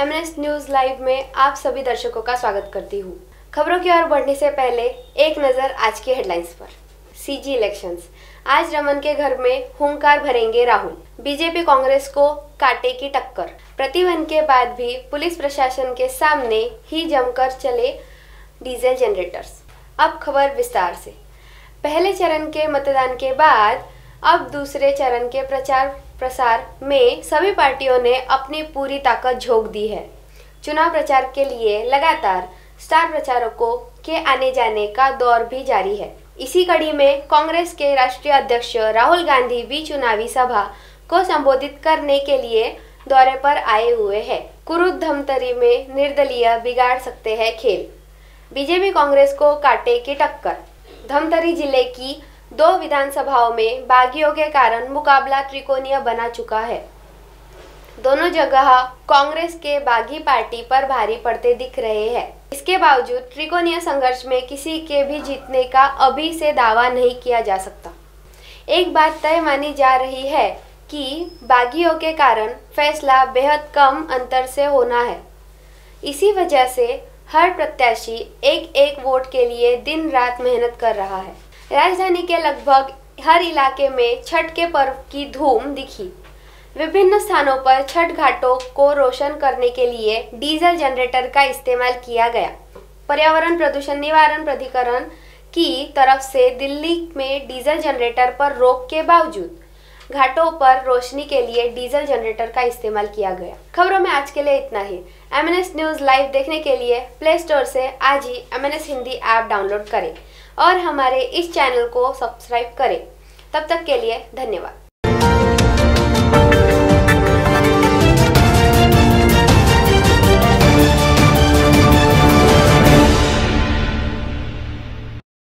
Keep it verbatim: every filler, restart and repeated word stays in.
MNS news live में आप सभी दर्शकों का स्वागत करती हूँ। खबरों की ओर बढ़ने से पहले एक नजर आज की हेडलाइंस पर। सीजी इलेक्शंस, आज रमन के घर में हुंकार भरेंगे राहुल। बीजेपी कांग्रेस को काटे की टक्कर। प्रतिबंध के बाद भी पुलिस प्रशासन के सामने ही जमकर चले डीजल जनरेटर्स। अब खबर विस्तार से। पहले चरण के मतदान के बाद अब दूसरे चरण के प्रचार प्रसार में सभी पार्टियों ने अपनी पूरी ताकत झोंक दी है। चुनाव प्रचार के लिए लगातार स्टार प्रचारकों के आने जाने का दौर भी जारी है। इसी कड़ी में कांग्रेस के राष्ट्रीय अध्यक्ष राहुल गांधी भी चुनावी सभा को संबोधित करने के लिए दौरे पर आए हुए हैं। कुरुद धमतरी में निर्दलीय बिगाड़ सकते हैं खेल। बीजेपी कांग्रेस को काटे की टक्कर। धमतरी जिले की दो विधानसभाओं में बागियों के कारण मुकाबला त्रिकोणीय बना चुका है। दोनों जगह कांग्रेस के बागी पार्टी पर भारी पड़ते दिख रहे हैं। इसके बावजूद त्रिकोणीय संघर्ष में किसी के भी जीतने का अभी से दावा नहीं किया जा सकता। एक बात तय मानी जा रही है कि बागियों के कारण फैसला बेहद कम अंतर से होना है। इसी वजह से हर प्रत्याशी एक एक वोट के लिए दिन रात मेहनत कर रहा है। राजधानी के लगभग हर इलाके में छठ के पर्व की धूम दिखी। विभिन्न स्थानों पर छठ घाटों को रोशन करने के लिए डीजल जनरेटर का इस्तेमाल किया गया। पर्यावरण प्रदूषण निवारण प्राधिकरण की तरफ से दिल्ली में डीजल जनरेटर पर रोक के बावजूद घाटों पर रोशनी के लिए डीजल जनरेटर का इस्तेमाल किया गया। खबरों में आज के लिए इतना ही। एमएनएस न्यूज लाइव देखने के लिए प्ले स्टोर से आज ही एमएनएस हिंदी ऐप डाउनलोड करें और हमारे इस चैनल को सब्सक्राइब करें। तब तक के लिए धन्यवाद।